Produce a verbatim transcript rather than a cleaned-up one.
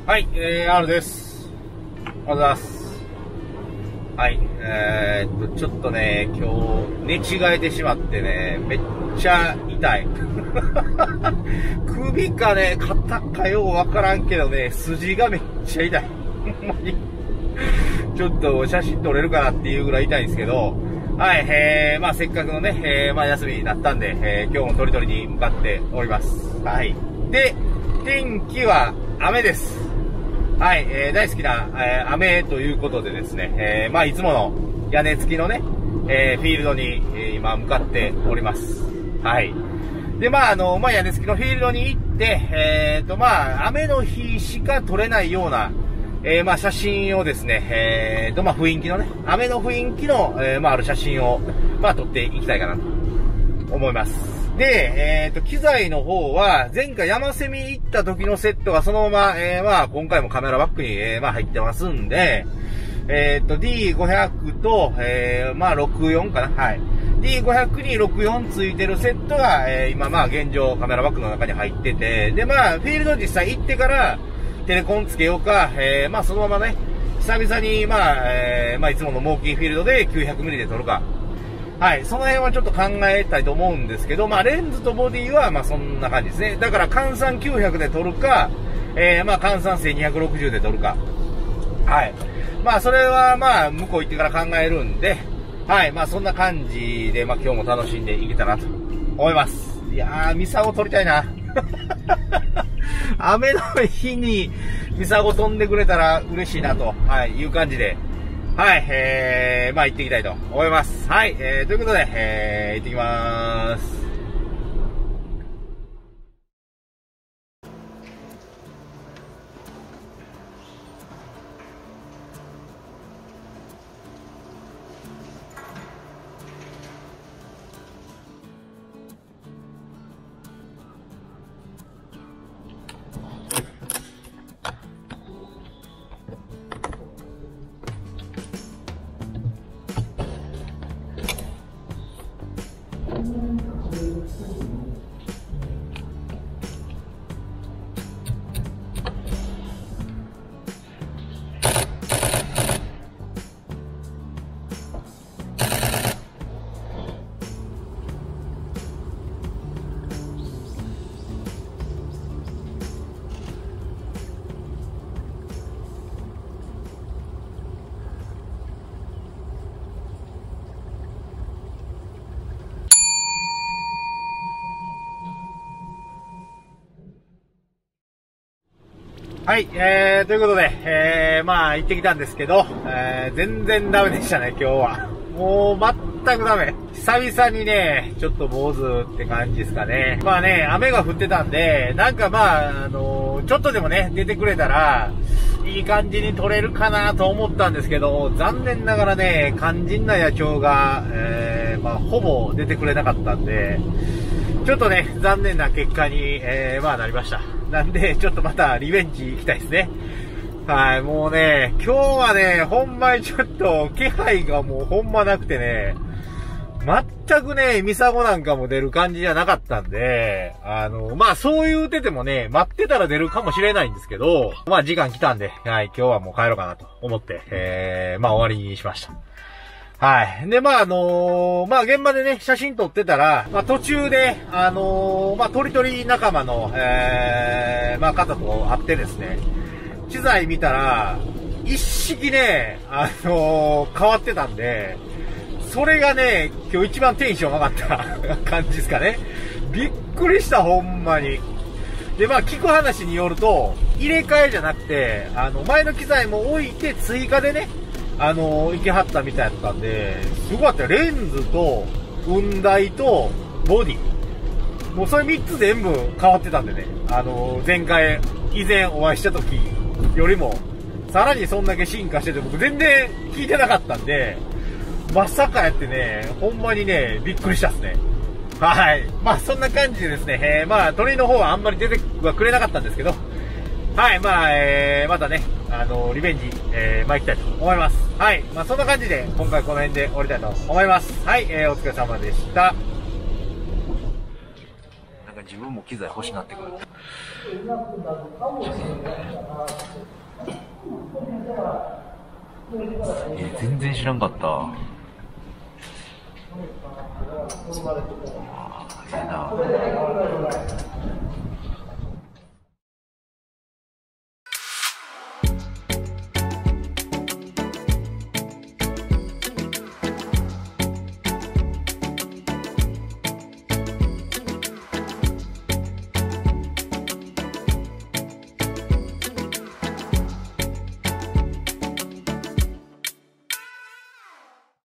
はい、えー、R です。おはようございます。はい、えー、っと、ちょっとね、今日、寝違えてしまってね、めっちゃ痛い。首かね、肩かようわからんけどね、筋がめっちゃ痛い。ほんまに。ちょっと写真撮れるかなっていうぐらい痛いんですけど、はい、えー、まあせっかくのね、えー、まあ休みになったんで、えー、今日もトリトリに向かっております。はい。で、天気は雨です。はい、えー、大好きな、えー、雨ということでですね、えー、まあいつもの屋根付きのね、えー、フィールドに、えー、今向かっております。はい。で、まああの、まあ屋根付きのフィールドに行って、えーと、まあ雨の日しか撮れないような、えー、まあ写真をですね、えーと、まあ雰囲気のね、雨の雰囲気の、えー、まあある写真を、まあ撮っていきたいかなと思います。で、えっと、機材の方は、前回山セミ行った時のセットがそのまま、えー、まあ、今回もカメラバッグに、えー、まあ、入ってますんで、えっと、ディーごひゃく と、えー、まあ、ろくじゅうよんかな。はい。ディーごひゃく にろくじゅうよんついてるセットが、えー、今、まあ、現状カメラバッグの中に入ってて、で、まあ、フィールド実際行ってから、テレコンつけようか、えー、まあ、そのままね、久々に、まあ、えー、まあ、いつものモーキーフィールドで きゅうひゃくミリ で撮るか、はい、その辺はちょっと考えたいと思うんですけど、まあ、レンズとボディは、まあ、そんな感じですね。だから、換算きゅうひゃくで撮るか、えー、まあ、換算せんにひゃくろくじゅうで撮るか。はい。まあ、それは、まあ、向こう行ってから考えるんで、はい、まあ、そんな感じで、まあ、今日も楽しんでいけたらと思います。いやー、ミサゴ撮りたいな。雨の日にミサゴ飛んでくれたら嬉しいなと、はい、いう感じで、はい、えー、まあ行っていきたいと思います。はい、えー、ということで、えー、行ってきまーす。はい、えー、ということで、えー、まあ、行ってきたんですけど、えー、全然ダメでしたね、今日は。もう、全くダメ。久々にね、ちょっと坊主って感じですかね。まあね、雨が降ってたんで、なんかまあ、あのー、ちょっとでもね、出てくれたら、いい感じに撮れるかなと思ったんですけど、残念ながらね、肝心な野鳥が、えー、まあ、ほぼ出てくれなかったんで、ちょっとね、残念な結果に、えー、まあ、なりました。なんで、ちょっとまたリベンジ行きたいですね。はい、もうね、今日はね、ほんまにちょっと気配がもうほんまなくてね、全くね、ミサゴなんかも出る感じじゃなかったんで、あの、まあそう言うててもね、待ってたら出るかもしれないんですけど、まあ時間来たんで、はい、今日はもう帰ろうかなと思って、えー、まあ終わりにしました。はい。で、まあ、あのー、まあ、現場でね、写真撮ってたら、まあ、途中で、あのー、まあ、鳥取仲間の、えー、まあ、方と会ってですね、機材見たら、一式ね、あのー、変わってたんで、それがね、今日一番テンション上がった感じですかね。びっくりした、ほんまに。で、まあ、聞く話によると、入れ替えじゃなくて、あの、前の機材も置いて追加でね、あのー、行きはったみたいだったんで、すごかったよ。レンズと、雲台と、ボディ。もうそれみっつ全部変わってたんでね。あのー、前回、以前お会いした時よりも、さらにそんだけ進化してて、僕全然聞いてなかったんで、まさかやってね、ほんまにね、びっくりしたっすね。はい。まあそんな感じでですね、えー、まあ鳥の方はあんまり出てはくれなかったんですけど、はい、まあ、えー、またね、あのー、リベンジ、えー、まあ行きたいと思います。はい。まあそんな感じで、今回この辺で終わりたいと思います。はい、えー、お疲れ様でした。なんか自分も機材欲しなってくる。 えー、全然知らんかった。あー、ええな。